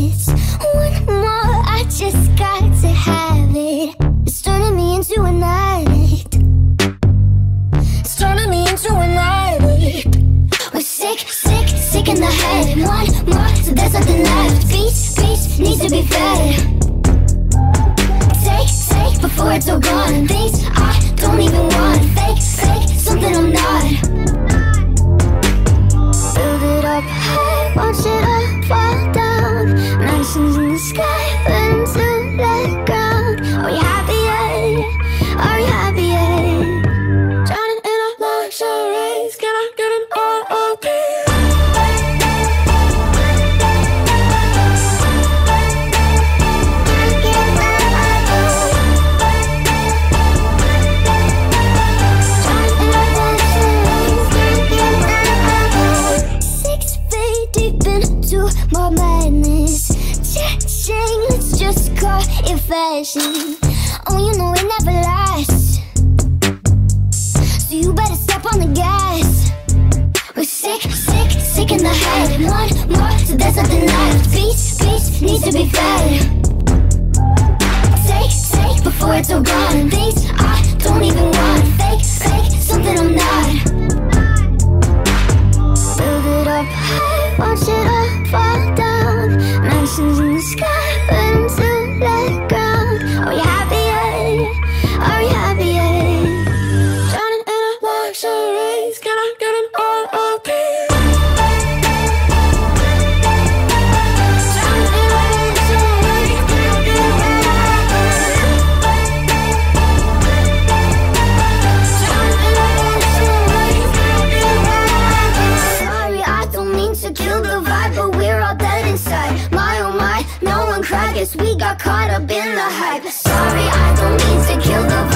madness. One more, I just got to have it. It's turning me into an addict. It's turning me into an addict. We're sick, sick, sick in the head. One more, so there's nothing left. Beast needs to be fed. Take before it's all gone. Things I don't even want. Fake, something I'm not. Build it up high, watch it all fall down. Mansions in the sky, burn to the ground. Are you happy yet? Are you happy yet? Drowning in our luxuries, can I get an R.O.P.? More madness. Cha-ching, let's just call it fashion. Oh, you know it never lasts, so you better step on the gas. We're sick, sick, sick in the head. One more, so there's nothing left. Beast needs to be fed. Take before it's all gone. Things I don't even want. Fake, something I'm not. Build it up high, watch it all fall down. Mansions in the sky, burn to the ground. Are you happy yet? Are you happy yet? Drowning in our luxuries, can I get an R.O.P.? Drowning in our luxuries, can I get an R.O.P.? Drowning in our luxuries, can I get an R.O.P.? Sorry, I don't mean to kill the vibe, but we're all dead inside. My oh my, no one cried, guess we got caught up in the hype. Sorry, I don't mean to kill the vibe.